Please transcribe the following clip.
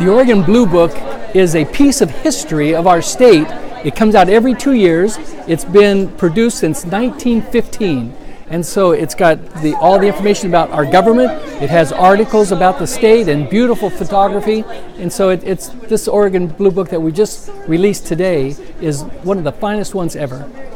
The Oregon Blue Book is a piece of history of our state. It comes out every 2 years. It's been produced since 1915. And so it's got all the information about our government. It has articles about the state and beautiful photography. And so it's this Oregon Blue Book that we just released today is one of the finest ones ever.